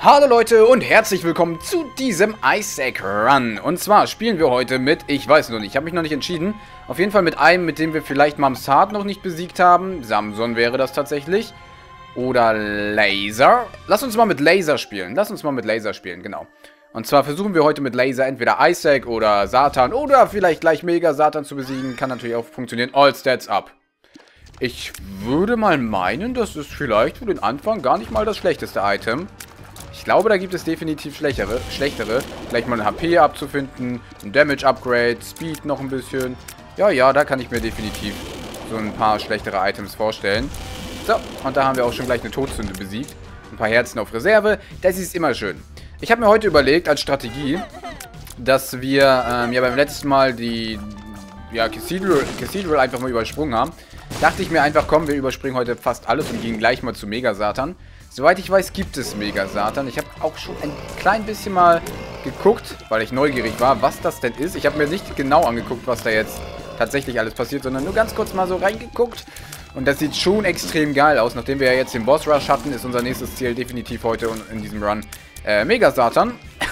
Hallo Leute und herzlich willkommen zu diesem Isaac Run. Und zwar spielen wir heute mit, ich weiß noch nicht, ich habe mich noch nicht entschieden. Auf jeden Fall mit einem, mit dem wir vielleicht Mamsard noch nicht besiegt haben. Samson wäre das tatsächlich. Oder Laser. Lass uns mal mit Laser spielen. Genau. Und zwar versuchen wir heute mit Laser entweder Isaac oder Satan oder vielleicht gleich Mega Satan zu besiegen. Kann natürlich auch funktionieren. All Stats up. Ich würde mal meinen, das ist vielleicht für den Anfang gar nicht mal das schlechteste Item. Ich glaube, da gibt es definitiv schlechtere. Vielleicht mal ein HP abzufinden, ein Damage Upgrade, Speed noch ein bisschen. Ja, da kann ich mir definitiv so ein paar schlechtere Items vorstellen. So, und da haben wir auch schon gleich eine Todsünde besiegt. Ein paar Herzen auf Reserve, das ist immer schön. Ich habe mir heute überlegt als Strategie, dass wir ja beim letzten Mal die Cathedral einfach mal übersprungen haben. Dachte ich mir einfach, komm, wir überspringen heute fast alles und gehen gleich mal zu Mega Satan. Soweit ich weiß, gibt es Mega Satan. Ich habe auch schon ein klein bisschen mal geguckt, weil ich neugierig war, was das denn ist. Ich habe mir nicht genau angeguckt, was da jetzt tatsächlich alles passiert, sondern nur ganz kurz mal so reingeguckt. Und das sieht schon extrem geil aus. Nachdem wir ja jetzt den Boss Rush hatten, ist unser nächstes Ziel definitiv heute in diesem Run Mega Satan.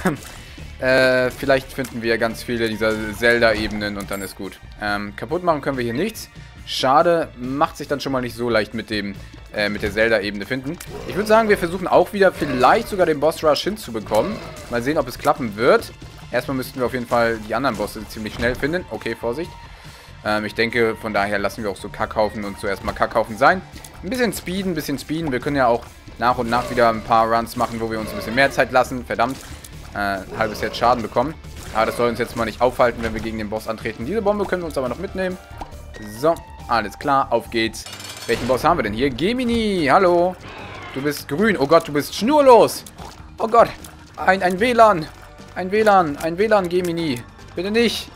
Vielleicht finden wir ganz viele dieser Zelda-Ebenen und dann ist gut. Kaputt machen können wir hier nichts. Schade, macht sich dann schon mal nicht so leicht mit der Zelda-Ebene finden. Ich würde sagen, wir versuchen auch wieder vielleicht sogar den Boss Rush hinzubekommen. Mal sehen, ob es klappen wird. Erstmal müssten wir auf jeden Fall die anderen Bosse ziemlich schnell finden. Okay, Vorsicht. Ich denke, von daher lassen wir auch so Kackhaufen und zuerst mal Kackhaufen sein. Ein bisschen speeden. Wir können ja auch nach und nach wieder ein paar Runs machen, wo wir uns ein bisschen mehr Zeit lassen. Verdammt, halbes Herz Schaden bekommen. Aber das soll uns jetzt mal nicht aufhalten, wenn wir gegen den Boss antreten. Diese Bombe können wir uns aber noch mitnehmen. So, alles klar, auf geht's. Welchen Boss haben wir denn hier? Gemini, hallo. Du bist grün. Oh Gott, du bist schnurlos. Oh Gott, ein WLAN. Ein WLAN, Gemini. Bitte nicht.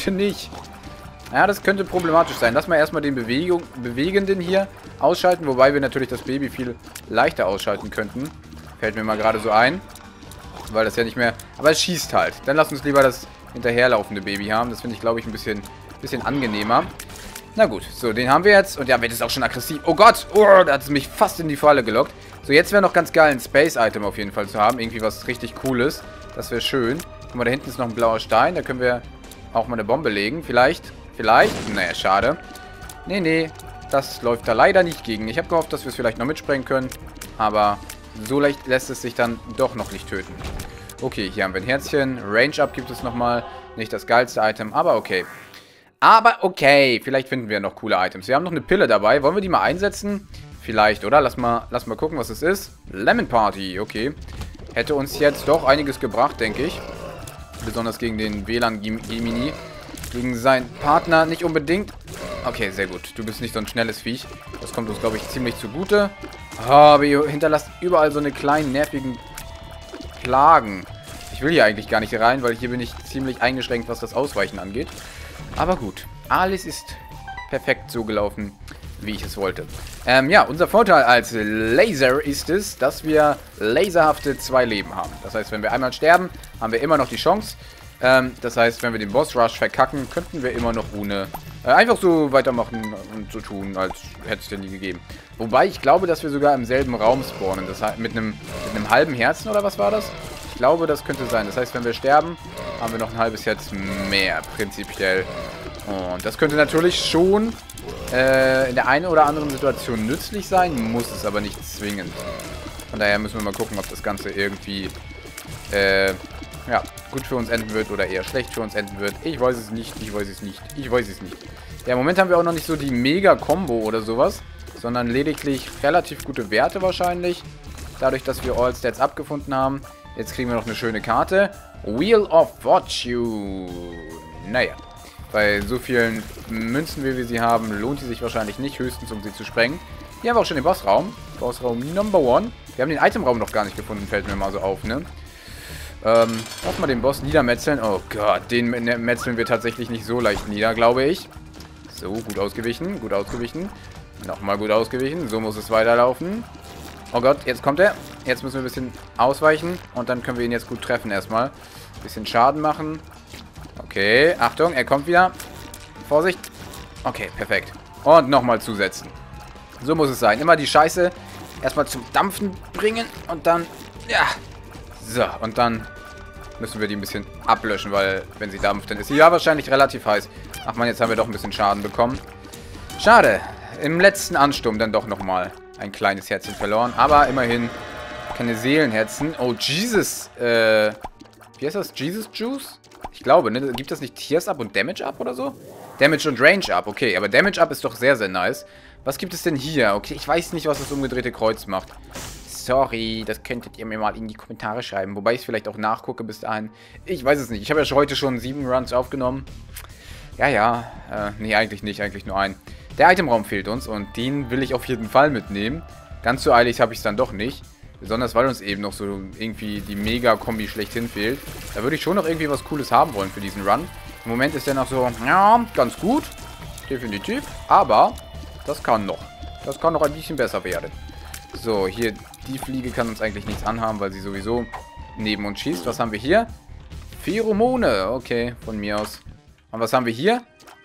Ja, das könnte problematisch sein. Lass mal erstmal den Bewegenden hier ausschalten, wobei wir natürlich das Baby viel leichter ausschalten könnten. Fällt mir mal gerade so ein. Weil das ja nicht mehr... Aber es schießt halt. Dann lass uns lieber das hinterherlaufende Baby haben. Das finde ich, glaube ich, ein bisschen angenehmer. Na gut, so, den haben wir jetzt. Und ja, wird es auch schon aggressiv. Oh Gott, da hat es mich fast in die Falle gelockt. So, jetzt wäre noch ganz geil, ein Space-Item auf jeden Fall zu haben. Irgendwie was richtig Cooles. Das wäre schön. Guck mal, da hinten ist noch ein blauer Stein. Da können wir auch mal eine Bombe legen. Vielleicht. Naja, schade. Nee. Das läuft da leider nicht gegen. Ich habe gehofft, dass wir es vielleicht noch mitsprengen können. Aber so leicht lässt es sich dann doch noch nicht töten. Okay, hier haben wir ein Herzchen. Range-Up gibt es nochmal. Nicht das geilste Item, aber okay. Vielleicht finden wir noch coole Items. Wir haben noch eine Pille dabei. Wollen wir die mal einsetzen? Vielleicht, oder? Lass mal gucken, was es ist. Lemon Party, okay. Hätte uns jetzt doch einiges gebracht, denke ich. Besonders gegen den WLAN Gemini. Gegen seinen Partner nicht unbedingt. Okay, sehr gut. Du bist nicht so ein schnelles Viech. Das kommt uns, glaube ich, ziemlich zugute. Aber ihr hinterlasst überall so eine kleinen, nervigen Plagen. Ich will hier eigentlich gar nicht rein, weil hier bin ich ziemlich eingeschränkt, was das Ausweichen angeht. Aber gut, alles ist perfekt so gelaufen, wie ich es wollte. Ja, unser Vorteil als Laser ist es, dass wir laserhafte 2 Leben haben. Das heißt, wenn wir einmal sterben, haben wir immer noch die Chance. Das heißt, wenn wir den Boss Rush verkacken, könnten wir immer noch ohne einfach so weitermachen und so tun, als hätte es denn nie gegeben. Wobei, ich glaube, dass wir sogar im selben Raum spawnen. Das heißt, mit einem halben Herzen, oder was war das? Ich glaube, das könnte sein. Das heißt, wenn wir sterben, haben wir noch ein halbes Herz mehr, prinzipiell. Und das könnte natürlich schon in der einen oder anderen Situation nützlich sein, muss es aber nicht zwingend. Von daher müssen wir mal gucken, ob das Ganze irgendwie ja, gut für uns enden wird oder eher schlecht für uns enden wird. Ich weiß es nicht. Ja, im Moment haben wir auch noch nicht so die Mega-Kombo oder sowas, sondern lediglich relativ gute Werte wahrscheinlich. Dadurch, dass wir All Stats abgefunden haben. Jetzt kriegen wir noch eine schöne Karte. Wheel of Fortune. Naja, bei so vielen Münzen, wie wir sie haben, lohnt sie sich wahrscheinlich nicht, höchstens um sie zu sprengen. Hier haben wir auch schon den Bossraum. Bossraum Number 1. Wir haben den Itemraum noch gar nicht gefunden, fällt mir mal so auf, ne? Lass mal den Boss niedermetzeln. Oh Gott, den metzeln wir tatsächlich nicht so leicht nieder, glaube ich. So, gut ausgewichen. Nochmal gut ausgewichen. So muss es weiterlaufen. Oh Gott, jetzt kommt er. Jetzt müssen wir ein bisschen ausweichen. Und dann können wir ihn jetzt gut treffen erstmal. Bisschen Schaden machen. Okay, Achtung, er kommt wieder. Vorsicht. Okay, perfekt. Und nochmal zusetzen. So muss es sein. Immer die Scheiße erstmal zum Dampfen bringen. Und dann, ja, So, und dann müssen wir die ein bisschen ablöschen, weil wenn sie dampft, dann ist sie ja wahrscheinlich relativ heiß. Ach man, jetzt haben wir doch ein bisschen Schaden bekommen. Schade. Im letzten Ansturm dann doch nochmal ein kleines Herzchen verloren. Aber immerhin keine Seelenherzen. Oh, Jesus. Wie heißt das? Jesus Juice? Ich glaube, ne? Gibt das nicht Tears Up und Damage Up oder so? Damage und Range Up, okay. Aber Damage Up ist doch sehr, sehr nice. Was gibt es denn hier? Okay, ich weiß nicht, was das umgedrehte Kreuz macht. Sorry, das könntet ihr mir mal in die Kommentare schreiben. Wobei ich es vielleicht auch nachgucke bis dahin. Ich weiß es nicht. Ich habe ja heute schon 7 Runs aufgenommen. Ja. Nee, eigentlich nicht. Eigentlich nur einen. Der Itemraum fehlt uns und den will ich auf jeden Fall mitnehmen. Ganz so eilig habe ich es dann doch nicht. Besonders, weil uns eben noch so irgendwie die Mega-Kombi schlechthin fehlt. Da würde ich schon noch irgendwie was Cooles haben wollen für diesen Run. Im Moment ist der noch so, ja, ganz gut. Definitiv. Aber das kann noch. Das kann noch ein bisschen besser werden. So, hier, die Fliege kann uns eigentlich nichts anhaben, weil sie sowieso neben uns schießt. Was haben wir hier? Pheromone. Okay, von mir aus. Und was haben wir hier?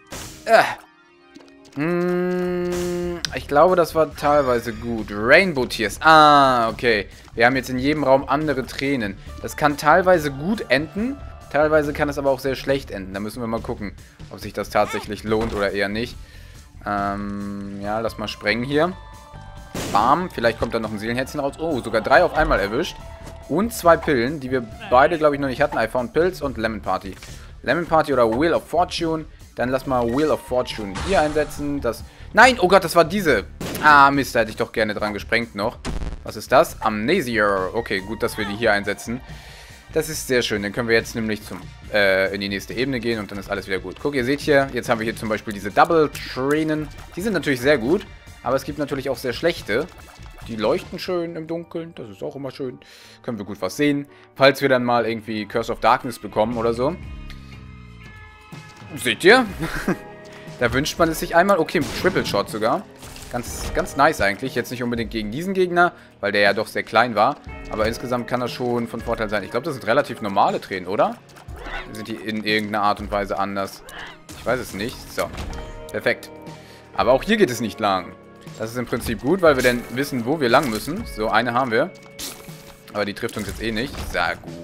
Ich glaube, das war teilweise gut. Rainbow Tears. Ah, okay. Wir haben jetzt in jedem Raum andere Tränen. Das kann teilweise gut enden. Teilweise kann es aber auch sehr schlecht enden. Da müssen wir mal gucken, ob sich das tatsächlich lohnt oder eher nicht. Ja, lass mal sprengen hier. Bam. Vielleicht kommt da noch ein Seelenherzchen raus. Oh, sogar 3 auf einmal erwischt. Und 2 Pillen, die wir beide, glaube ich, noch nicht hatten. I Found Pills und Lemon Party. Lemon Party oder Wheel of Fortune. Dann lass mal Wheel of Fortune hier einsetzen. Nein, oh Gott, das war diese. Ah, Mist, da hätte ich doch gerne dran gesprengt noch. Was ist das? Amnesia. Okay, gut, dass wir die hier einsetzen. Das ist sehr schön. Dann können wir jetzt nämlich in die nächste Ebene gehen und dann ist alles wieder gut. Guck, ihr seht hier, jetzt haben wir hier zum Beispiel diese Double-Tränen. Die sind natürlich sehr gut, aber es gibt natürlich auch sehr schlechte. Die leuchten schön im Dunkeln, das ist auch immer schön. Können wir gut was sehen. Falls wir dann mal irgendwie Curse of Darkness bekommen oder so. Seht ihr? Da wünscht man es sich einmal. Okay, Triple Shot sogar. Ganz nice eigentlich. Jetzt nicht unbedingt gegen diesen Gegner, weil der ja doch sehr klein war. Aber insgesamt kann das schon von Vorteil sein. Ich glaube, das sind relativ normale Tränen, oder? Sind die in irgendeiner Art und Weise anders? Ich weiß es nicht. So, perfekt. Aber auch hier geht es nicht lang. Das ist im Prinzip gut, weil wir dann wissen, wo wir lang müssen. So, eine haben wir. Aber die trifft uns jetzt eh nicht. Sehr gut.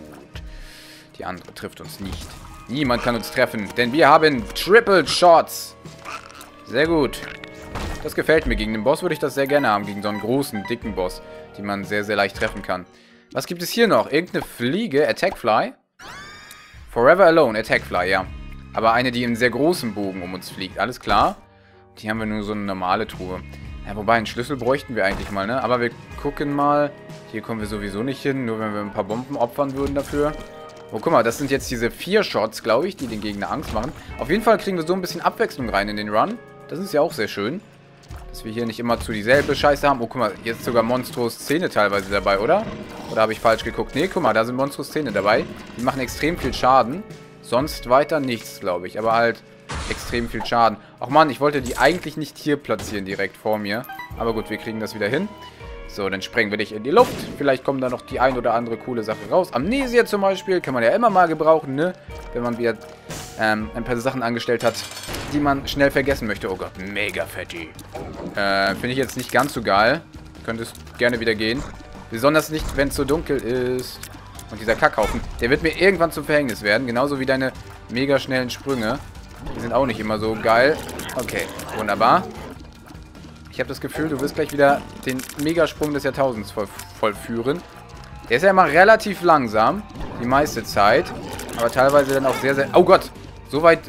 Die andere trifft uns nicht. Niemand kann uns treffen, denn wir haben Triple Shots. Sehr gut. Das gefällt mir. Gegen den Boss würde ich das sehr gerne haben. Gegen so einen großen, dicken Boss, den man sehr, sehr leicht treffen kann. Was gibt es hier noch? Irgendeine Fliege? Attackfly? Forever Alone. Attackfly, ja. Aber eine, die in sehr großem Bogen um uns fliegt. Alles klar. Die haben wir nur so eine normale Truhe. Ja, wobei, einen Schlüssel bräuchten wir eigentlich mal, ne? Aber wir gucken mal. Hier kommen wir sowieso nicht hin. Nur wenn wir ein paar Bomben opfern würden dafür. Oh, guck mal, das sind jetzt diese 4 Shots, glaube ich, die den Gegner Angst machen. Auf jeden Fall kriegen wir so ein bisschen Abwechslung rein in den Run. Das ist ja auch sehr schön. Dass wir hier nicht immer zu dieselbe Scheiße haben. Oh, guck mal, jetzt sogar Monstros Zähne teilweise dabei, oder? Oder habe ich falsch geguckt? Nee, guck mal, da sind Monstros Zähne dabei. Die machen extrem viel Schaden. Sonst weiter nichts, glaube ich. Aber halt extrem viel Schaden. Ach man, ich wollte die eigentlich nicht hier platzieren, direkt vor mir. Aber gut, wir kriegen das wieder hin. So, dann sprengen wir dich in die Luft. Vielleicht kommt da noch die ein oder andere coole Sache raus. Amnesia zum Beispiel kann man ja immer mal gebrauchen, ne? Wenn man wieder ein paar Sachen angestellt hat, die man schnell vergessen möchte. Oh Gott, mega fetty. Finde ich jetzt nicht ganz so geil. Könnte es gerne wieder gehen. Besonders nicht, wenn es so dunkel ist. Und dieser Kackhaufen, der wird mir irgendwann zum Verhängnis werden. Genauso wie deine mega schnellen Sprünge. Die sind auch nicht immer so geil. Okay, wunderbar. Ich habe das Gefühl, du wirst gleich wieder den Megasprung des Jahrtausends vollführen. Der ist ja immer relativ langsam, die meiste Zeit. Aber teilweise dann auch sehr, sehr... Oh Gott! So weit,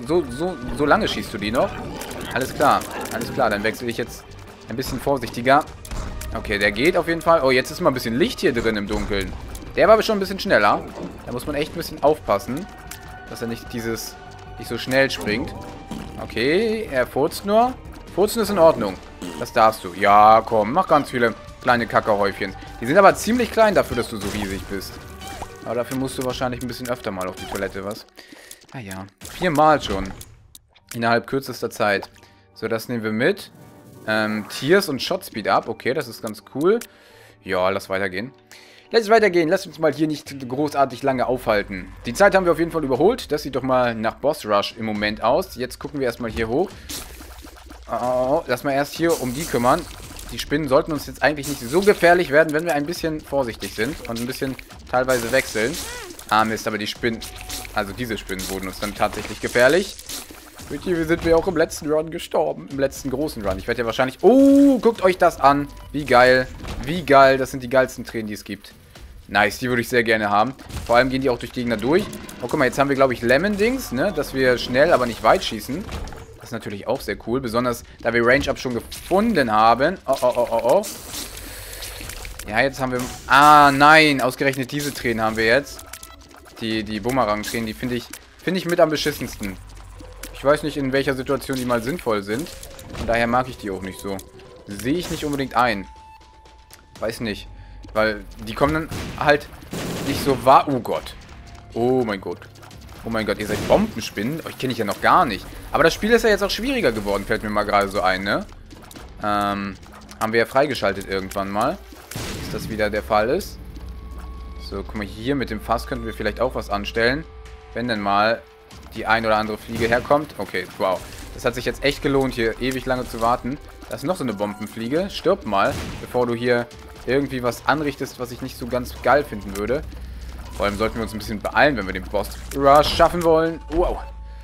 so lange schießt du die noch? Alles klar, dann wechsle ich jetzt ein bisschen vorsichtiger. Okay, der geht auf jeden Fall. Oh, jetzt ist mal ein bisschen Licht hier drin im Dunkeln. Der war aber schon ein bisschen schneller. Da muss man echt ein bisschen aufpassen, dass er nicht so schnell springt. Okay, er furzt nur. Furzen ist in Ordnung. Das darfst du. Ja, komm, mach ganz viele kleine Kackerhäufchen. Die sind aber ziemlich klein dafür, dass du so riesig bist. Aber dafür musst du wahrscheinlich ein bisschen öfter mal auf die Toilette, was? Ah ja, 4 Mal schon. Innerhalb kürzester Zeit. So, das nehmen wir mit. Tears und Shot Speed up. Okay, das ist ganz cool. Ja, lass weitergehen. Lass uns mal hier nicht großartig lange aufhalten. Die Zeit haben wir auf jeden Fall überholt. Das sieht doch mal nach Boss Rush im Moment aus. Jetzt gucken wir erstmal hier hoch. Oh, lass mal erst hier um die kümmern. die Spinnen sollten uns jetzt eigentlich nicht so gefährlich werden, wenn wir ein bisschen vorsichtig sind und ein bisschen teilweise wechseln. Ah, Mist, aber die Spinnen, also diese Spinnen wurden uns dann tatsächlich gefährlich. Mit hier sind wir auch im letzten Run gestorben. Im letzten großen Run. Ich werde ja wahrscheinlich... Oh, guckt euch das an. Wie geil. Wie geil. Das sind die geilsten Tränen, die es gibt. Nice, die würde ich sehr gerne haben. Vor allem gehen die auch durch Gegner durch. Oh, guck mal, jetzt haben wir, glaube ich, Lemon-Dings, ne? Dass wir schnell, aber nicht weit schießen. Das ist natürlich auch sehr cool. Besonders, da wir Range-Up schon gefunden haben. Oh, oh, oh, oh, oh. Ja, jetzt haben wir... Ah, nein. Ausgerechnet diese Tränen haben wir jetzt. Die Bumerang-Tränen, die finde ich mit am beschissensten. Ich weiß nicht, in welcher Situation die mal sinnvoll sind. Von daher mag ich die auch nicht so. Sehe ich nicht unbedingt ein. Weiß nicht. Weil die kommen dann halt nicht so wahr. Oh Gott. Oh mein Gott. Oh mein Gott, ihr seid Bombenspinnen. Euch kenne ich ja noch gar nicht. Aber das Spiel ist ja jetzt auch schwieriger geworden, fällt mir mal gerade so ein, ne? Haben wir ja freigeschaltet irgendwann mal. Dass das wieder der Fall ist. So, guck mal, hier mit dem Fass könnten wir vielleicht auch was anstellen. Wenn denn mal die ein oder andere Fliege herkommt. Okay, wow. Das hat sich jetzt echt gelohnt, hier ewig lange zu warten. Da ist noch so eine Bombenfliege. Stirb mal, bevor du hier irgendwie was anrichtest, was ich nicht so ganz geil finden würde. Vor allem sollten wir uns ein bisschen beeilen, wenn wir den Boss Rush schaffen wollen. Wow.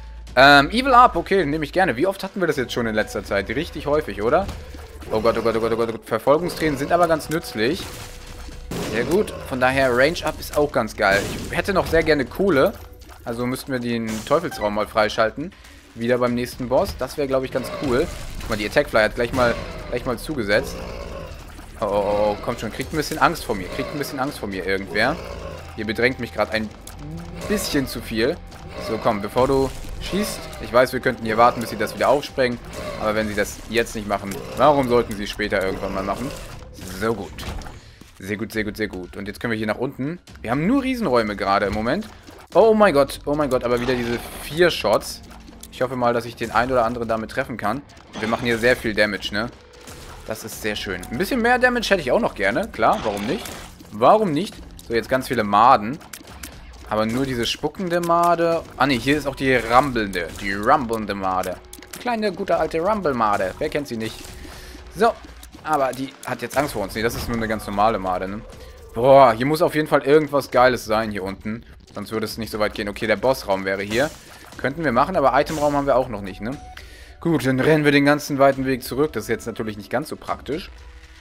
Evil Up, okay, nehme ich gerne. Wie oft hatten wir das jetzt schon in letzter Zeit? Richtig häufig, oder? Oh Gott, oh Gott, oh Gott, oh Gott. Verfolgungstränen sind aber ganz nützlich. Sehr gut. Von daher, Range Up ist auch ganz geil. Ich hätte noch sehr gerne Kohle. Also müssten wir den Teufelsraum mal freischalten. Wieder beim nächsten Boss. Das wäre, glaube ich, ganz cool. Guck mal, die Attackfly hat gleich mal zugesetzt. Oh, oh, oh, kommt schon. Kriegt ein bisschen Angst vor mir. Kriegt ein bisschen Angst vor mir irgendwer. Ihr bedrängt mich gerade ein bisschen zu viel. So, komm, bevor du schießt. Ich weiß, wir könnten hier warten, bis sie das wieder aufsprengen. Aber wenn sie das jetzt nicht machen, warum sollten sie es später irgendwann mal machen? So gut. Sehr gut, sehr gut, sehr gut. Und jetzt können wir hier nach unten. Wir haben nur Riesenräume gerade im Moment. Oh mein Gott, aber wieder diese 4 Shots. Ich hoffe mal, dass ich den einen oder anderen damit treffen kann. Wir machen hier sehr viel Damage, ne? Das ist sehr schön. Ein bisschen mehr Damage hätte ich auch noch gerne. Klar, warum nicht? Warum nicht? So, jetzt ganz viele Maden. Aber nur diese spuckende Made. Ah ne, hier ist auch die rumbelnde. Die rumbelnde Made. Kleine, gute alte Rumble-Made. Wer kennt sie nicht? So, aber die hat jetzt Angst vor uns. Ne, das ist nur eine ganz normale Made, ne? Boah, hier muss auf jeden Fall irgendwas Geiles sein hier unten. Sonst würde es nicht so weit gehen. Okay, der Bossraum wäre hier. Könnten wir machen, aber Itemraum haben wir auch noch nicht, ne? Gut, dann rennen wir den ganzen weiten Weg zurück. Das ist jetzt natürlich nicht ganz so praktisch,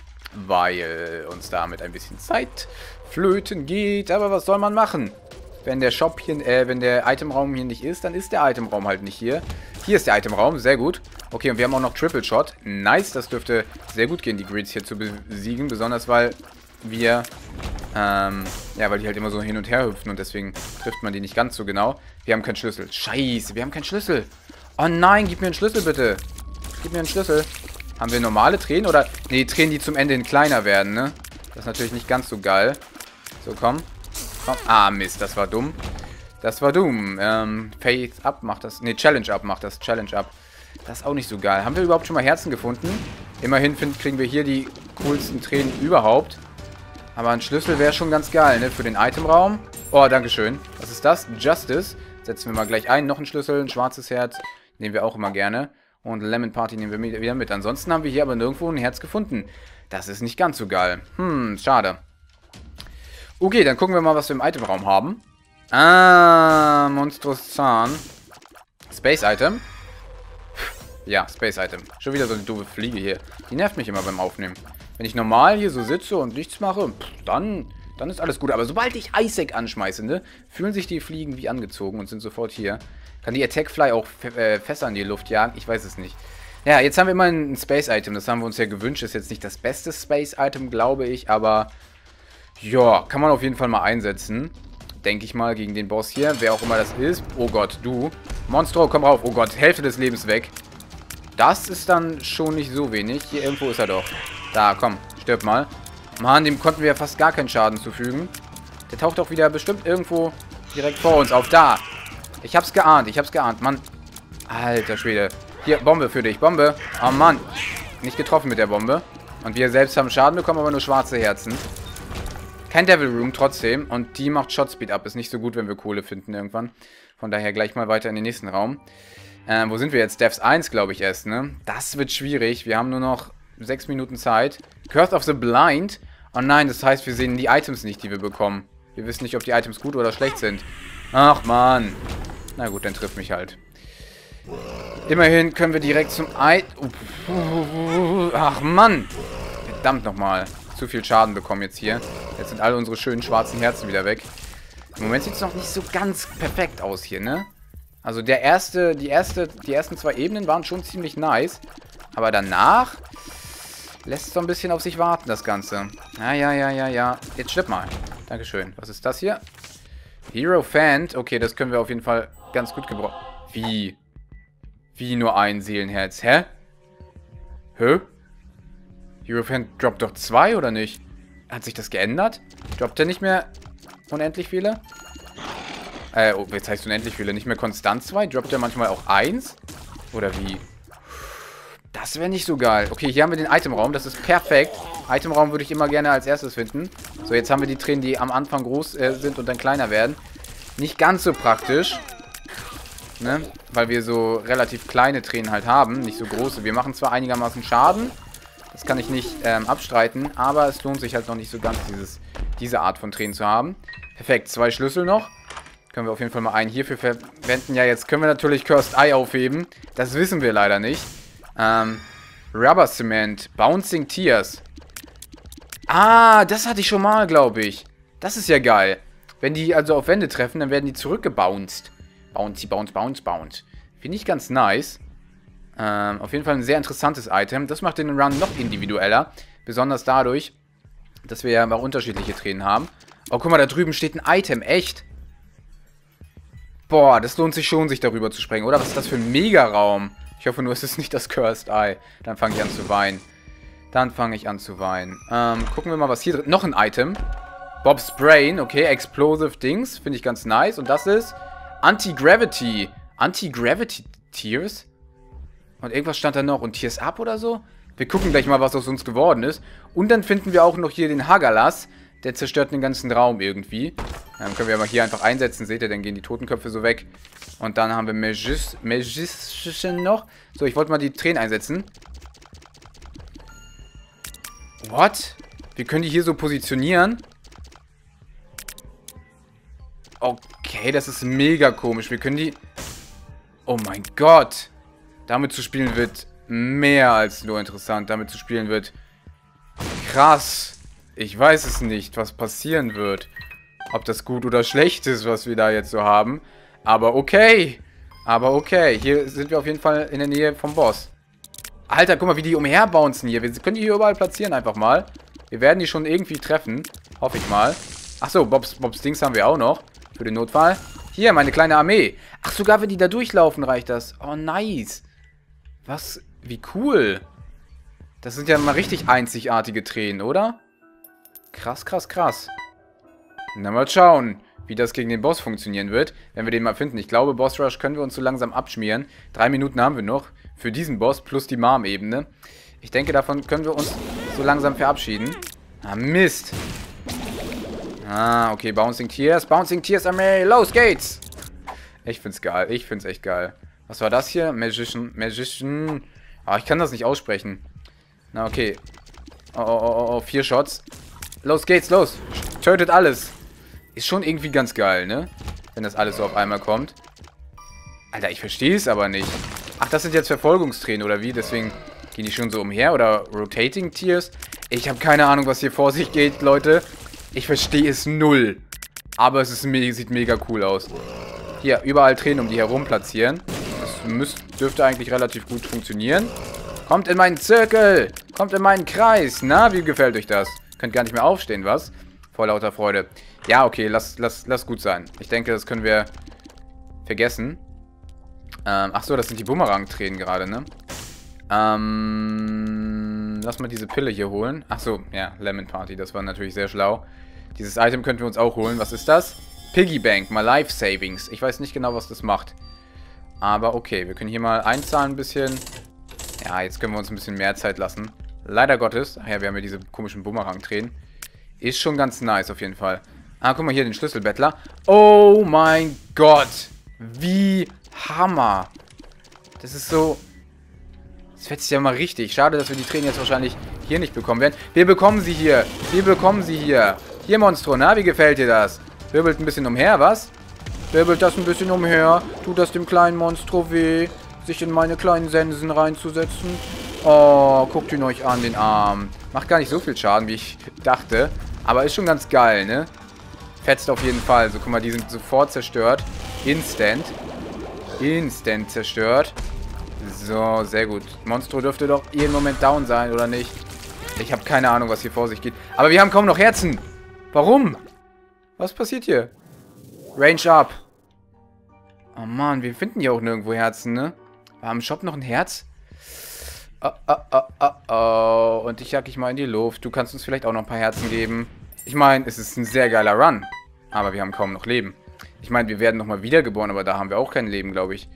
weil uns damit ein bisschen Zeit flöten geht. Aber was soll man machen? Wenn der Shop hier, wenn der Itemraum hier nicht ist, dann ist der Itemraum halt nicht hier. Hier ist der Itemraum, sehr gut. Okay, und wir haben auch noch Triple Shot. Nice, das dürfte sehr gut gehen, die Greeds hier zu besiegen. Besonders, weil wir, ja, weil die halt immer so hin und her hüpfen und deswegen trifft man die nicht ganz so genau. Wir haben keinen Schlüssel. Scheiße, wir haben keinen Schlüssel. Oh nein, gib mir einen Schlüssel bitte. Gib mir einen Schlüssel. Haben wir normale Tränen oder? Nee, Tränen, die zum Ende hin kleiner werden, ne? Das ist natürlich nicht ganz so geil. So, komm. Komm. Ah, Mist, das war dumm. Das war dumm. Faith Up macht das. Ne, Challenge Up macht das. Challenge Up. Das ist auch nicht so geil. Haben wir überhaupt schon mal Herzen gefunden? Immerhin kriegen wir hier die coolsten Tränen überhaupt. Aber ein Schlüssel wäre schon ganz geil, ne? Für den Itemraum. Oh, dankeschön. Was ist das? Justice. Setzen wir mal gleich ein. Noch ein Schlüssel, ein schwarzes Herz. Nehmen wir auch immer gerne. Und Lemon Party nehmen wir wieder mit. Ansonsten haben wir hier aber nirgendwo ein Herz gefunden. Das ist nicht ganz so geil. Schade. Okay, dann gucken wir mal, was wir im Itemraum haben. Ah, Monstrous Zahn. Space Item. Ja, Space Item. Schon wieder so eine doofe Fliege hier. Die nervt mich immer beim Aufnehmen. Wenn ich normal hier so sitze und nichts mache, dann ist alles gut. Aber sobald ich Isaac anschmeiße, ne, fühlen sich die Fliegen wie angezogen und sind sofort hier. Kann die Attackfly auch Fässer in die Luft jagen? Ich weiß es nicht. Ja, jetzt haben wir immer ein Space-Item. Das haben wir uns ja gewünscht. Ist jetzt nicht das beste Space-Item, glaube ich. Aber ja, kann man auf jeden Fall mal einsetzen. Denke ich mal, gegen den Boss hier. Wer auch immer das ist. Oh Gott, du. Monstro, komm rauf. Oh Gott, Hälfte des Lebens weg. Das ist dann schon nicht so wenig. Hier irgendwo ist er doch. Da, komm, stirb mal. Mann, dem konnten wir ja fast gar keinen Schaden zufügen. Der taucht auch wieder bestimmt irgendwo direkt vor uns auf. Da. Ich hab's geahnt, Mann. Alter Schwede. Hier, Bombe für dich, Bombe. Oh Mann. Nicht getroffen mit der Bombe. Und wir selbst haben Schaden bekommen, aber nur schwarze Herzen. Kein Devil Room trotzdem. Und die macht Shot Speed up. Ist nicht so gut, wenn wir Kohle finden irgendwann. Von daher gleich mal weiter in den nächsten Raum. Wo sind wir jetzt? Devs 1, glaube ich, erst, ne? Das wird schwierig. Wir haben nur noch 6 Minuten Zeit. Curse of the Blind. Oh nein, das heißt, wir sehen die Items nicht, die wir bekommen. Wir wissen nicht, ob die Items gut oder schlecht sind. Ach, Mann. Na gut, dann trifft mich halt. Immerhin können wir direkt zum Ach, Mann. Verdammt nochmal. Zu viel Schaden bekommen jetzt hier. Jetzt sind alle unsere schönen schwarzen Herzen wieder weg. Im Moment sieht es noch nicht so ganz perfekt aus hier, ne? Also die ersten 2 Ebenen waren schon ziemlich nice. Aber danach lässt es so ein bisschen auf sich warten, das Ganze. Ja. Jetzt schnipp mal. Dankeschön. Was ist das hier? Hero Fan. Okay, das können wir auf jeden Fall ganz gut gebrauchen. Wie? Wie nur ein Seelenherz? Hä? Hero Fan droppt doch 2, oder nicht? Hat sich das geändert? Droppt er nicht mehr unendlich viele? Oh, jetzt heißt unendlich viele. Nicht mehr konstant 2? Droppt er manchmal auch 1? Oder wie? Das wäre nicht so geil. Okay, hier haben wir den Itemraum. Das ist perfekt. Itemraum würde ich immer gerne als erstes finden. So, jetzt haben wir die Tränen, die am Anfang groß sind und dann kleiner werden. Nicht ganz so praktisch. Ne? Weil wir so relativ kleine Tränen halt haben. Nicht so große. Wir machen zwar einigermaßen Schaden. Das kann ich nicht abstreiten. Aber es lohnt sich halt noch nicht so ganz, diese Art von Tränen zu haben. Perfekt. 2 Schlüssel noch. Können wir auf jeden Fall mal einen hierfür verwenden. Ja, jetzt können wir natürlich Cursed Eye aufheben. Das wissen wir leider nicht. Rubber Cement. Bouncing Tears. Ah, das hatte ich schon mal, glaube ich. Das ist ja geil. Wenn die also auf Wände treffen, dann werden die zurückgebounced. Bouncy, bounce, bounce, bounce. Finde ich ganz nice. Auf jeden Fall ein sehr interessantes Item. Das macht den Run noch individueller. Besonders dadurch, dass wir ja auch unterschiedliche Tränen haben. Oh, guck mal, da drüben steht ein Item. Echt? Boah, das lohnt sich schon, sich darüber zu sprengen. Oder was ist das für ein Megaraum? Ich hoffe nur, es ist nicht das Cursed Eye. Dann fange ich an zu weinen. Gucken wir mal, was hier drin... Noch ein Item. Bob's Brain. Okay, Explosive Dings. Finde ich ganz nice. Und das ist Anti-Gravity. Anti-Gravity Tears? Und irgendwas stand da noch. Und Tears Up oder so? Wir gucken gleich mal, was aus uns geworden ist. Und dann finden wir auch noch hier den Hagalas. Der zerstört den ganzen Raum irgendwie. Dann können wir aber hier einfach einsetzen. Seht ihr, dann gehen die Totenköpfe so weg. Und dann haben wir Magician noch. So, ich wollte mal die Tränen einsetzen. What? Wir können die hier so positionieren. Okay, das ist mega komisch. Wir können die... Oh mein Gott. Damit zu spielen wird mehr als nur interessant. Damit zu spielen wird krass. Ich weiß es nicht, was passieren wird. Ob das gut oder schlecht ist, was wir da jetzt so haben. Aber okay. Hier sind wir auf jeden Fall in der Nähe vom Boss. Alter, guck mal, wie die umherbouncen hier. Wir können die hier überall platzieren einfach mal. Wir werden die schon irgendwie treffen. Hoffe ich mal. Achso, Bobs Dings haben wir auch noch. Für den Notfall. Hier, meine kleine Armee. Ach, sogar wenn die da durchlaufen, reicht das. Oh, nice. Was? Wie cool. Das sind ja mal richtig einzigartige Tränen, oder? Krass. Na, mal schauen, wie das gegen den Boss funktionieren wird, wenn wir den mal finden. Ich glaube, Boss Rush können wir uns so langsam abschmieren. 3 Minuten haben wir noch für diesen Boss plus die Mom-Ebene. Ich denke, davon können wir uns so langsam verabschieden. Ah, Mist. Ah, okay, Bouncing Tears Armee, los geht's! Ich find's geil, ich find's echt geil. Was war das hier? Magician. Ah, ich kann das nicht aussprechen. Na, okay. Oh, 4 Shots. Los geht's, los. Tötet alles. Ist schon irgendwie ganz geil, ne? Wenn das alles so auf einmal kommt. Alter, ich verstehe es aber nicht. Ach, das sind jetzt Verfolgungstränen, oder wie? Deswegen gehen die schon so umher? Oder Rotating Tears? Ich habe keine Ahnung, was hier vor sich geht, Leute. Ich verstehe es null. Aber es ist sieht mega cool aus. Hier, überall Tränen um die herum platzieren. Das dürfte eigentlich relativ gut funktionieren. Kommt in meinen Zirkel. Kommt in meinen Kreis. Na, wie gefällt euch das? Könnt gar nicht mehr aufstehen, was? Vor lauter Freude. Ja, okay, lass gut sein. Ich denke, das können wir vergessen. Achso, das sind die Bumerang-Tränen gerade, ne? Lass mal diese Pille hier holen. Achso, ja, Lemon Party, das war natürlich sehr schlau. Dieses Item könnten wir uns auch holen. Was ist das? Piggy Bank, mal Life Savings. Ich weiß nicht genau, was das macht. Aber okay, wir können hier mal einzahlen ein bisschen. Ja, jetzt können wir uns ein bisschen mehr Zeit lassen. Leider Gottes. Ach ja, wir haben ja diese komischen Bumerang-Tränen. Ist schon ganz nice auf jeden Fall. Ah, guck mal hier, den Schlüsselbettler. Oh mein Gott. Wie Hammer. Das ist so... Das Das fetzt ja mal richtig. Schade, dass wir die Tränen jetzt wahrscheinlich hier nicht bekommen werden. Wir bekommen sie hier. Wir bekommen sie hier. Hier, Monstro, na, wie gefällt dir das? Wirbelt ein bisschen umher, was? Wirbelt das ein bisschen umher? Tut das dem kleinen Monstro weh, sich in meine kleinen Sensen reinzusetzen? Oh, guckt ihn euch an, den Arm. Macht gar nicht so viel Schaden, wie ich dachte. Aber ist schon ganz geil, ne? Fetzt auf jeden Fall. So, guck mal, die sind sofort zerstört. Instant. Instant zerstört. So, sehr gut. Monstro dürfte doch jeden Moment down sein, oder nicht? Ich habe keine Ahnung, was hier vor sich geht. Aber wir haben kaum noch Herzen. Warum? Was passiert hier? Range up. Oh Mann, wir finden hier auch nirgendwo Herzen, ne? War im Shop noch ein Herz? Oh. Und ich jag dich mal in die Luft. Du kannst uns vielleicht auch noch ein paar Herzen geben. Ich meine, es ist ein sehr geiler Run. Aber wir haben kaum noch Leben. Ich meine, wir werden nochmal wiedergeboren, aber da haben wir auch kein Leben, glaube ich.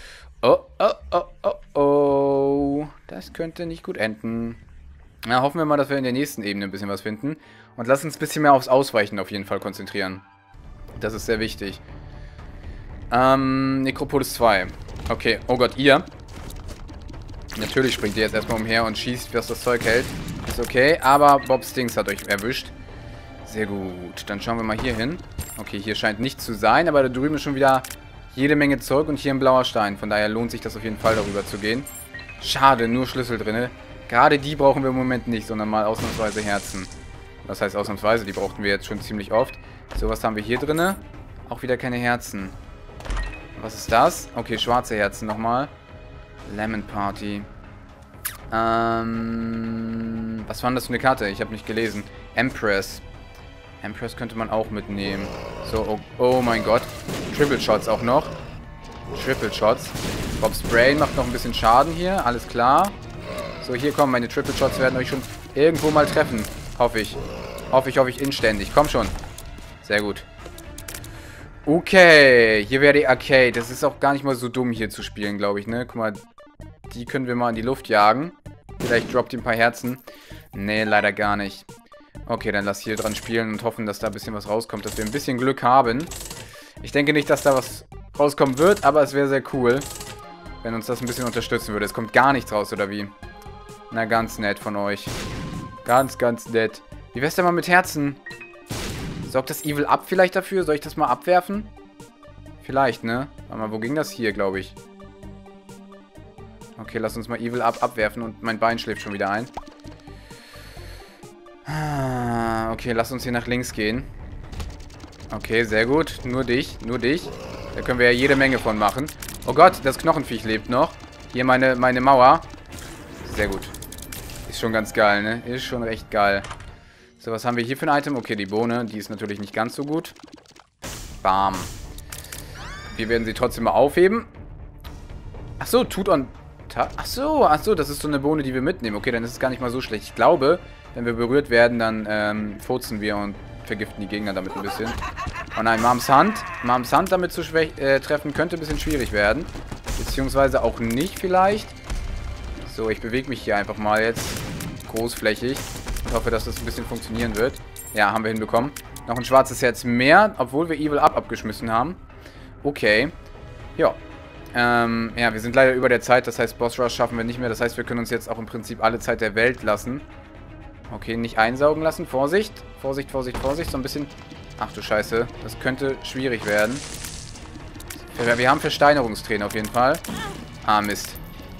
Oh. Das könnte nicht gut enden. Na, hoffen wir mal, dass wir in der nächsten Ebene ein bisschen was finden. Und lass uns ein bisschen mehr aufs Ausweichen auf jeden Fall konzentrieren. Das ist sehr wichtig. Necropolis 2. Okay, oh Gott, ihr. Natürlich springt ihr jetzt erstmal umher und schießt, was das Zeug hält. Ist okay, aber Bob Stings hat euch erwischt. Sehr gut, dann schauen wir mal hier hin. Okay, hier scheint nichts zu sein, aber da drüben ist schon wieder jede Menge Zeug und hier ein blauer Stein. Von daher lohnt sich das auf jeden Fall, darüber zu gehen. Schade, nur Schlüssel drin. Gerade die brauchen wir im Moment nicht, sondern mal ausnahmsweise Herzen. Das heißt ausnahmsweise, die brauchten wir jetzt schon ziemlich oft. So, was haben wir hier drin? Auch wieder keine Herzen. Was ist das? Okay, schwarze Herzen nochmal. Lemon Party. Was war denn das für eine Karte? Ich habe nicht gelesen. Empress. Empress könnte man auch mitnehmen. So, oh mein Gott. Triple Shots auch noch. Triple Shots. Bob's Brain macht noch ein bisschen Schaden hier. Alles klar. So, hier kommen meine Triple Shots, werden euch schon irgendwo mal treffen. Hoffe ich. Hoffe ich inständig. Komm schon. Sehr gut. Okay, hier wäre die Arcade. Das ist auch gar nicht mal so dumm hier zu spielen, glaube ich, ne? Guck mal, die können wir mal in die Luft jagen. Vielleicht droppt die ein paar Herzen. Nee, leider gar nicht. Okay, dann lass hier dran spielen und hoffen, dass da ein bisschen was rauskommt, dass wir ein bisschen Glück haben. Ich denke nicht, dass da was rauskommen wird, aber es wäre sehr cool, wenn uns das ein bisschen unterstützen würde. Es kommt gar nichts raus, oder wie? Na, ganz nett von euch. Ganz, ganz nett. Wie wär's denn mal mit Herzen? Sorgt das Evil Up vielleicht dafür? Soll ich das mal abwerfen? Vielleicht, ne? Warte mal, wo ging das hier, glaube ich? Okay, lass uns mal Evil Up abwerfen und mein Bein schläft schon wieder ein. Okay, lass uns hier nach links gehen. Okay, sehr gut. Nur dich, nur dich. Da können wir ja jede Menge von machen. Oh Gott, das Knochenviech lebt noch. Hier meine Mauer. Sehr gut. Ist schon ganz geil, ne? Ist schon recht geil. So, was haben wir hier für ein Item? Okay, die Bohne. Die ist natürlich nicht ganz so gut. Bam. Wir werden sie trotzdem mal aufheben. Achso, tut on... Achso, das ist so eine Bohne, die wir mitnehmen. Okay, dann ist es gar nicht mal so schlecht. Ich glaube, wenn wir berührt werden, dann furzen wir und vergiften die Gegner damit ein bisschen. Oh nein, Moms Hand. Moms Hand damit zu treffen, könnte ein bisschen schwierig werden. Beziehungsweise auch nicht vielleicht. So, ich bewege mich hier einfach mal jetzt großflächig. Ich hoffe, dass das ein bisschen funktionieren wird. Ja, haben wir hinbekommen. Noch ein schwarzes Herz mehr, obwohl wir Evil Up abgeschmissen haben. Okay. Ja. Ja, wir sind leider über der Zeit. Das heißt, Boss Rush schaffen wir nicht mehr. Das heißt, wir können uns jetzt auch im Prinzip alle Zeit der Welt lassen. Okay, nicht einsaugen lassen. Vorsicht. Vorsicht, Vorsicht, Vorsicht. So ein bisschen... Ach du Scheiße. Das könnte schwierig werden. Wir haben Versteinerungstränen auf jeden Fall. Ah, Mist.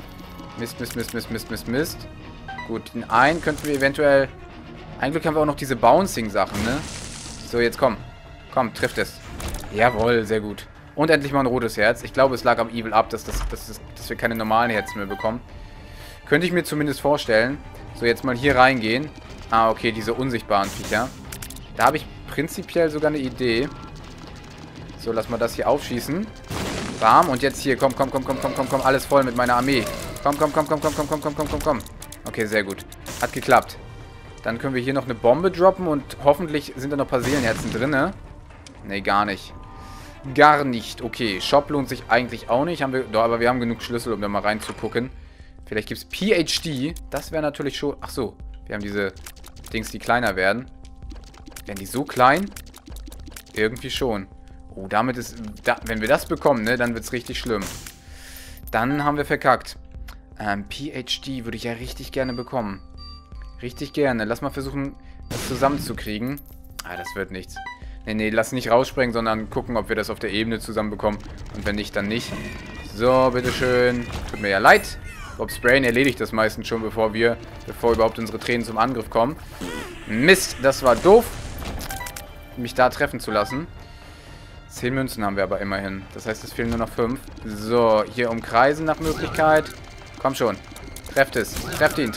Mist. Gut, den einen könnten wir eventuell... Ein Glück haben wir auch noch diese Bouncing-Sachen, ne? So, jetzt komm. Komm, trifft es. Jawohl, sehr gut. Und endlich mal ein rotes Herz. Ich glaube, es lag am Evil Up, dass wir keine normalen Herzen mehr bekommen. Könnte ich mir zumindest vorstellen. So, jetzt mal hier reingehen. Ah, okay, diese unsichtbaren Viecher. Da habe ich prinzipiell sogar eine Idee. So, lass mal das hier aufschießen. Bam, und jetzt hier. Komm. Alles voll mit meiner Armee. Komm. Okay, sehr gut. Hat geklappt. Dann können wir hier noch eine Bombe droppen und hoffentlich sind da noch ein paar Seelenherzen drin. Nee, gar nicht. Gar nicht. Okay, Shop lohnt sich eigentlich auch nicht. Aber wir haben genug Schlüssel, um da mal reinzugucken. Vielleicht gibt es PhD. Das wäre natürlich schon... Ach so, wir haben diese Dings, die kleiner werden. Werden die so klein? Irgendwie schon. Oh, damit ist... wenn wir das bekommen, ne, dann wird es richtig schlimm. Dann haben wir verkackt. PhD würde ich ja richtig gerne bekommen. Richtig gerne. Lass mal versuchen, das zusammenzukriegen. Ah, das wird nichts. Nee, lass nicht rausspringen, sondern gucken, ob wir das auf der Ebene zusammenbekommen. Und wenn nicht, dann nicht. So, bitteschön. Tut mir ja leid. Bob's Brain erledigt das meistens schon, bevor überhaupt unsere Tränen zum Angriff kommen. Mist, das war doof, mich da treffen zu lassen. 10 Münzen haben wir aber immerhin. Das heißt, es fehlen nur noch 5. So, hier umkreisen nach Möglichkeit. Komm schon. Trefft es. Trefft ihn.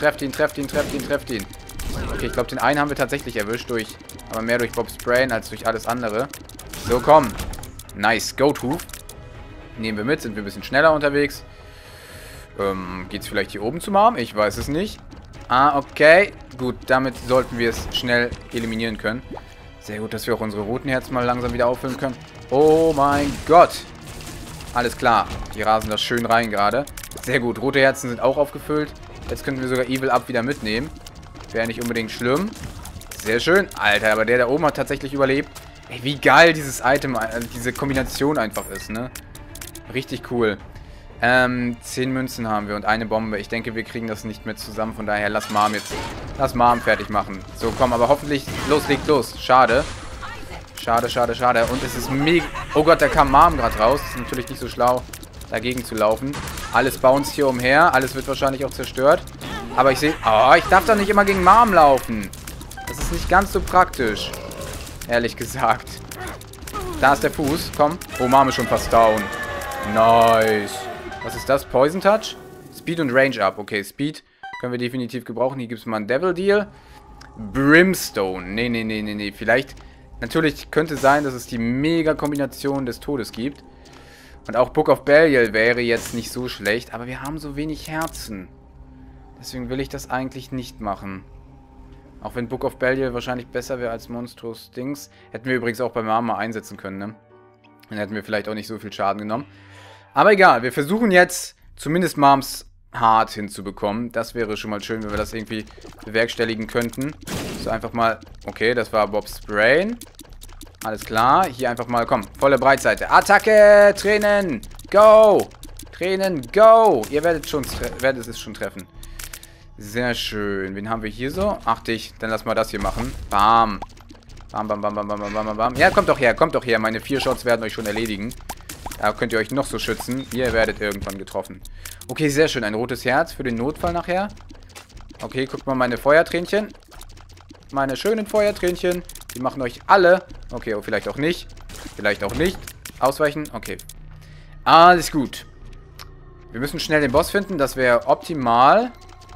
Okay, ich glaube, den einen haben wir tatsächlich erwischt. Aber mehr durch Bob's Brain als durch alles andere. So, komm. Nice. Go-To. Nehmen wir mit. Sind wir ein bisschen schneller unterwegs. Geht's vielleicht hier oben zum Arm? Ich weiß es nicht. Ah, okay. Gut, damit sollten wir es schnell eliminieren können. Sehr gut, dass wir auch unsere roten Herzen mal langsam wieder auffüllen können. Oh mein Gott. Alles klar. Die rasen da schön rein gerade. Sehr gut. Rote Herzen sind auch aufgefüllt. Jetzt könnten wir sogar Evil Up wieder mitnehmen. Wäre nicht unbedingt schlimm. Sehr schön. Alter, aber der da oben hat tatsächlich überlebt. Ey, wie geil dieses Item, diese Kombination einfach ist, ne? Richtig cool. 10 Münzen haben wir und eine Bombe. Ich denke, wir kriegen das nicht mehr zusammen. Von daher, lass Mom fertig machen. So, komm, aber hoffentlich... Los, legt los. Schade. Schade. Und es ist mega... Oh Gott, da kam Mom gerade raus. Das ist natürlich nicht so schlau, dagegen zu laufen. Alles bounced hier umher. Alles wird wahrscheinlich auch zerstört. Aber ich sehe... Oh, ich darf doch nicht immer gegen Mom laufen. Das ist nicht ganz so praktisch. Ehrlich gesagt. Da ist der Fuß. Komm. Oh, Mom ist schon fast down. Nice. Was ist das? Poison Touch? Speed und Range Up. Okay, Speed können wir definitiv gebrauchen. Hier gibt es mal einen Devil Deal. Brimstone. Nee. Vielleicht, natürlich könnte sein, dass es die Mega-Kombination des Todes gibt. Und auch Book of Belial wäre jetzt nicht so schlecht. Aber wir haben so wenig Herzen. Deswegen will ich das eigentlich nicht machen. Auch wenn Book of Belial wahrscheinlich besser wäre als Monstrous Dings. Hätten wir übrigens auch bei Mama einsetzen können, ne? Dann hätten wir vielleicht auch nicht so viel Schaden genommen. Aber egal, wir versuchen jetzt zumindest Moms Heart hinzubekommen. Das wäre schon mal schön, wenn wir das irgendwie bewerkstelligen könnten. So einfach mal, okay, das war Bob's Brain. Alles klar, hier einfach mal, komm, volle Breitseite. Attacke, Tränen, go! Tränen, go! Ihr werdet es schon treffen. Sehr schön. Wen haben wir hier so? Ach dich, dann lass mal das hier machen. Bam. Bam. Ja, kommt doch her. Meine 4 Shots werden euch schon erledigen. Da könnt ihr euch noch so schützen. Ihr werdet irgendwann getroffen. Okay, sehr schön. Ein rotes Herz für den Notfall nachher. Okay, guckt mal meine Feuertränchen. Meine schönen Feuertränchen. Die machen euch alle. Okay, oh, vielleicht auch nicht. Ausweichen. Okay. Alles gut. Wir müssen schnell den Boss finden. Das wäre optimal.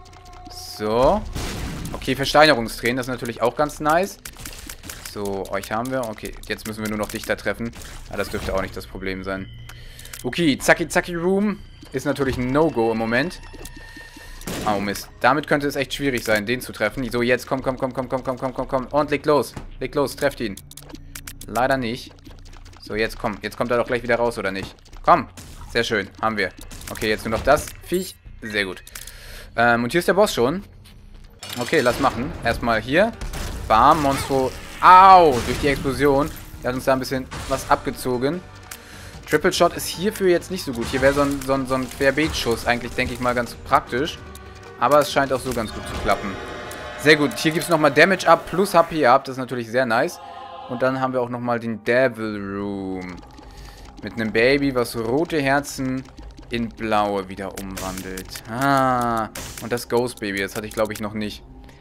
So. Okay, Versteinerungstränen. Das ist natürlich auch ganz nice. So, euch haben wir. Okay, jetzt müssen wir nur noch dichter treffen. Ja, das dürfte auch nicht das Problem sein. Okay, Zacki Room ist natürlich ein No-Go im Moment. Oh Mist. Damit könnte es echt schwierig sein, den zu treffen. So, jetzt komm. Und legt los. Trefft ihn. Leider nicht. So, jetzt komm. Jetzt kommt er doch gleich wieder raus, oder nicht? Komm. Sehr schön. Haben wir. Okay, jetzt nur noch das Viech. Sehr gut. Und hier ist der Boss schon. Okay, lass machen. Erstmal hier. Bam, Monstro. Au! Durch die Explosion. Der hat uns da ein bisschen was abgezogen. Triple Shot ist hierfür jetzt nicht so gut. Hier wäre so ein Querbeetschuss eigentlich, denke ich mal, ganz praktisch. Aber es scheint auch so ganz gut zu klappen. Sehr gut. Hier gibt es nochmal Damage Up plus HP Up. Das ist natürlich sehr nice. Und dann haben wir auch nochmal den Devil Room. Mit einem Baby, was rote Herzen in blaue wieder umwandelt. Ah. Und das Ghost Baby. Das hatte ich, glaube ich, noch nicht.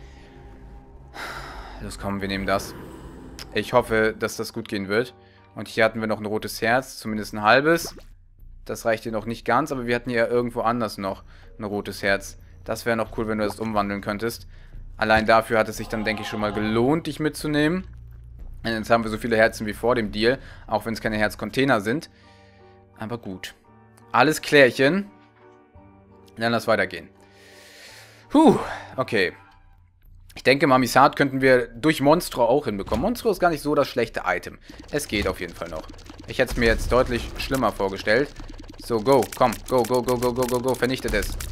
Los, komm, wir nehmen das. Ich hoffe, dass das gut gehen wird. Und hier hatten wir noch ein rotes Herz, zumindest ein halbes. Das reicht hier noch nicht ganz, aber wir hatten hier irgendwo anders noch ein rotes Herz. Das wäre noch cool, wenn du das umwandeln könntest. Allein dafür hat es sich dann, denke ich, schon mal gelohnt, dich mitzunehmen. Und jetzt haben wir so viele Herzen wie vor dem Deal, auch wenn es keine Herzcontainer sind. Aber gut. Alles klärchen. Dann lass weitergehen. Okay. Ich denke, Mamis Heart könnten wir durch Monstro auch hinbekommen. Monstro ist gar nicht so das schlechte Item. Es geht auf jeden Fall noch. Ich hätte es mir jetzt deutlich schlimmer vorgestellt. So, go. Komm. Go. Vernichtet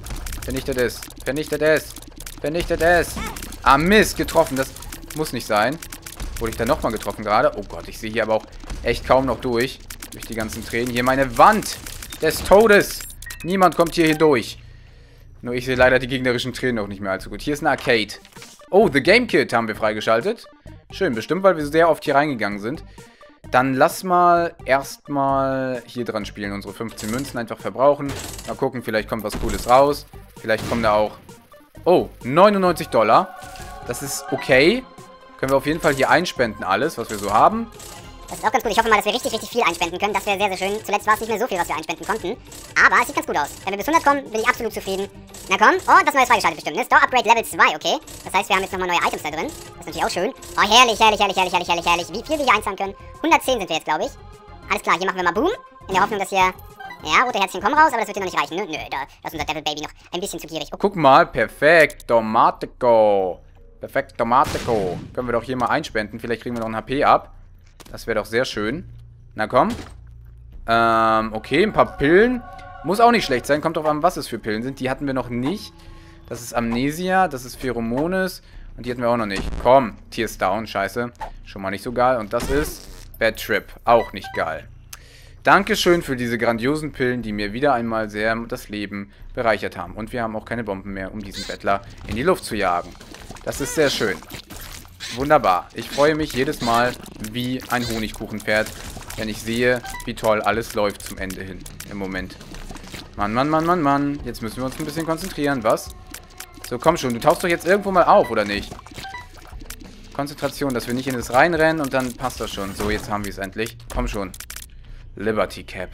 es. Ah, Mist. Getroffen. Das muss nicht sein. Wurde ich da nochmal getroffen gerade? Oh Gott, ich sehe hier aber auch echt kaum noch durch. Durch die ganzen Tränen. Hier meine Wand des Todes. Niemand kommt hier hindurch. Nur ich sehe leider die gegnerischen Tränen auch nicht mehr allzu gut. Hier ist ein Arcade. Oh, The Game Kit haben wir freigeschaltet. Schön, bestimmt, weil wir sehr oft hier reingegangen sind. Dann lass mal erstmal hier dran spielen. Unsere 15 Münzen einfach verbrauchen. Mal gucken, vielleicht kommt was Cooles raus. Vielleicht kommen da auch... Oh, 99 $. Das ist okay. Können wir auf jeden Fall hier einspenden, alles, was wir so haben. Das ist auch ganz gut. Ich hoffe mal, dass wir richtig, richtig viel einspenden können. Das wäre sehr, sehr schön. Zuletzt war es nicht mehr so viel, was wir einspenden konnten. Aber es sieht ganz gut aus. Wenn wir bis 100 kommen, bin ich absolut zufrieden. Na komm. Oh, das Neue ist freigeschaltet bestimmt, ne? Store Upgrade Level 2, okay. Das heißt, wir haben jetzt nochmal neue Items da drin. Das ist natürlich auch schön. Oh, herrlich, herrlich, herrlich, herrlich, herrlich, herrlich, herrlich. Wie viel wir hier einzahlen können. 110 sind wir jetzt, glaube ich. Alles klar, hier machen wir mal Boom. In der Hoffnung, dass hier... Ja, rote Herzchen kommen raus, aber das wird hier noch nicht reichen, ne? Nö, da ist unser Devil Baby noch ein bisschen zu gierig. Oh. Guck mal, perfekt. Tomatico. Perfekt, Tomatico. Können wir doch hier mal einspenden. Vielleicht kriegen wir noch ein HP ab. Das wäre doch sehr schön. Na komm. Okay, ein paar Pillen. Muss auch nicht schlecht sein. Kommt drauf an, was es für Pillen sind. Die hatten wir noch nicht. Das ist Amnesia. Das ist Pheromones. Und die hatten wir auch noch nicht. Komm. Tears Down. Scheiße. Schon mal nicht so geil. Und das ist Bad Trip. Auch nicht geil. Dankeschön für diese grandiosen Pillen, die mir wieder einmal sehr das Leben bereichert haben. Und wir haben auch keine Bomben mehr, um diesen Bettler in die Luft zu jagen. Das ist sehr schön. Wunderbar. Ich freue mich jedes Mal wie ein Honigkuchenpferd, wenn ich sehe, wie toll alles läuft zum Ende hin im Moment. Mann, Mann, Mann, Mann, Mann. Jetzt müssen wir uns ein bisschen konzentrieren, was? So, komm schon. Du tauchst doch jetzt irgendwo mal auf, oder nicht? Konzentration, dass wir nicht in das reinrennen und dann passt das schon. So, jetzt haben wir es endlich. Komm schon. Liberty Cap.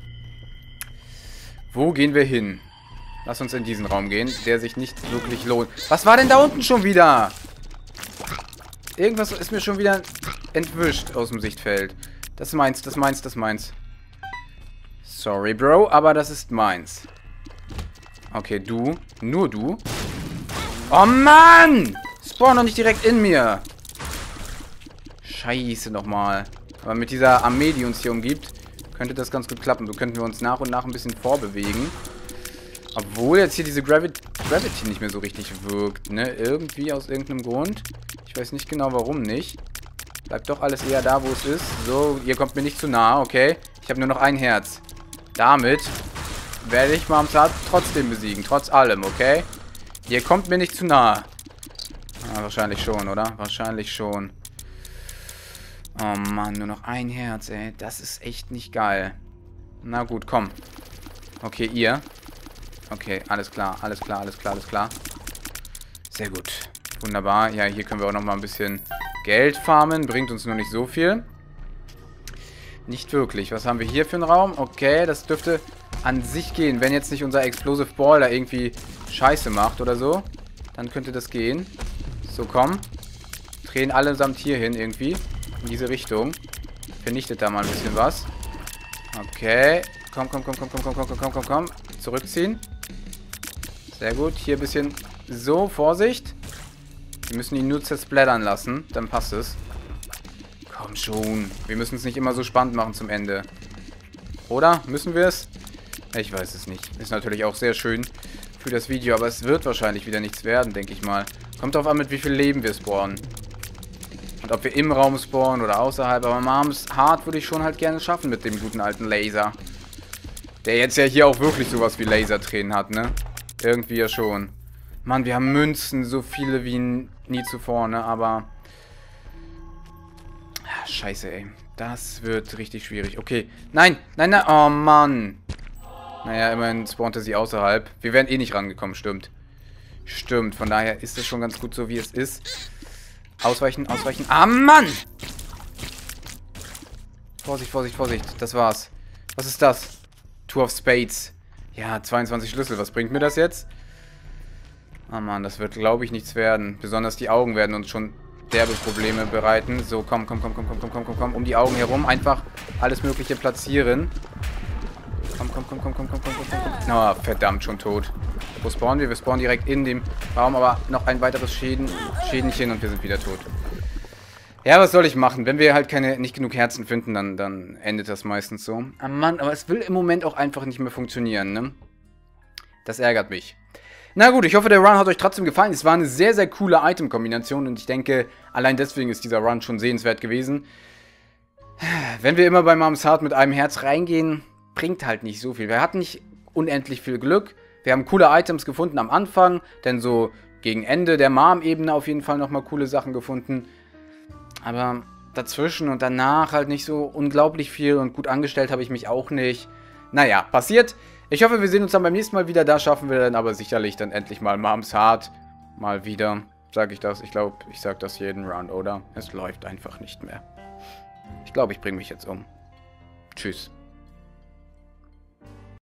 Wo gehen wir hin? Lass uns in diesen Raum gehen, der sich nicht wirklich lohnt. Was war denn da unten schon wieder? Irgendwas ist mir schon wieder entwischt aus dem Sichtfeld. Das ist meins, das ist meins, das ist meins. Sorry, Bro, aber das ist meins. Okay, du. Nur du. Oh, Mann! Spawn doch nicht direkt in mir. Scheiße nochmal. Aber mit dieser Armee, die uns hier umgibt, könnte das ganz gut klappen. So könnten wir uns nach und nach ein bisschen vorbewegen. Obwohl jetzt hier diese Gravity nicht mehr so richtig wirkt, ne? Irgendwie aus irgendeinem Grund. Ich weiß nicht genau, warum nicht. Bleibt doch alles eher da, wo es ist. So, ihr kommt mir nicht zu nah, okay? Ich habe nur noch ein Herz. Damit werde ich Marmsat trotzdem besiegen. Trotz allem, okay? Ihr kommt mir nicht zu nah. Ah, wahrscheinlich schon, oder? Wahrscheinlich schon. Oh Mann, nur noch ein Herz, ey. Das ist echt nicht geil. Na gut, komm. Okay, ihr. Okay, alles klar, alles klar, alles klar, alles klar. Sehr gut. Wunderbar. Ja, hier können wir auch nochmal ein bisschen Geld farmen. Bringt uns nur nicht so viel. Nicht wirklich. Was haben wir hier für einen Raum? Okay, das dürfte an sich gehen. Wenn jetzt nicht unser Explosive Ball da irgendwie Scheiße macht oder so, dann könnte das gehen. So, komm. Drehen allesamt hier hin irgendwie. In diese Richtung. Vernichtet da mal ein bisschen was. Okay. Komm, komm, komm, komm, komm, komm, komm, komm, komm, komm. Zurückziehen. Sehr gut. Hier ein bisschen so, Vorsicht. Wir müssen ihn nur zersplattern lassen. Dann passt es. Komm schon. Wir müssen es nicht immer so spannend machen zum Ende. Oder? Müssen wir es? Ich weiß es nicht. Ist natürlich auch sehr schön für das Video, aber es wird wahrscheinlich wieder nichts werden, denke ich mal. Kommt drauf an, mit wie viel Leben wir spawnen. Und ob wir im Raum spawnen oder außerhalb. Aber Marms Hard würde ich schon halt gerne schaffen mit dem guten alten Laser. Der jetzt ja hier auch wirklich sowas wie Lasertränen hat, ne? Irgendwie ja schon. Mann, wir haben Münzen, so viele wie nie zuvor, ne? Aber... Scheiße, ey. Das wird richtig schwierig. Okay. Nein, nein, nein. Oh, Mann. Naja, immerhin spawnte sie außerhalb. Wir wären eh nicht rangekommen, stimmt. Stimmt, von daher ist es schon ganz gut so, wie es ist. Ausweichen, ausweichen. Ah, Mann! Vorsicht, Vorsicht, Vorsicht. Das war's. Was ist das? Two of Spades. Ja, 22 Schlüssel. Was bringt mir das jetzt? Oh Mann, das wird, glaube ich, nichts werden. Besonders die Augen werden uns schon derbe Probleme bereiten. So, komm, komm, komm, komm, komm, komm, komm, komm, komm. Um die Augen herum einfach alles Mögliche platzieren. Komm, komm, komm, komm, komm, komm, komm, komm, komm. Oh, verdammt, schon tot. Wo spawnen wir? Wir spawnen direkt in dem Raum, aber noch ein weiteres Schädenchen und wir sind wieder tot. Ja, was soll ich machen? Wenn wir halt nicht genug Herzen finden, dann endet das meistens so. Ah, Mann, aber es will im Moment auch einfach nicht mehr funktionieren, ne? Das ärgert mich. Na gut, ich hoffe, der Run hat euch trotzdem gefallen. Es war eine sehr, sehr coole Item-Kombination und ich denke, allein deswegen ist dieser Run schon sehenswert gewesen. Wenn wir immer bei Marm's Heart mit einem Herz reingehen, bringt halt nicht so viel. Wir hatten nicht unendlich viel Glück. Wir haben coole Items gefunden am Anfang, denn so gegen Ende der Mom-Ebene auf jeden Fall nochmal coole Sachen gefunden. Aber dazwischen und danach halt nicht so unglaublich viel und gut angestellt habe ich mich auch nicht. Naja, passiert. Ich hoffe, wir sehen uns dann beim nächsten Mal wieder. Da schaffen wir dann aber sicherlich dann endlich mal Moms Heart. Mal wieder. Sage ich das? Ich glaube, ich sage das jeden Round, oder? Es läuft einfach nicht mehr. Ich glaube, ich bringe mich jetzt um. Tschüss.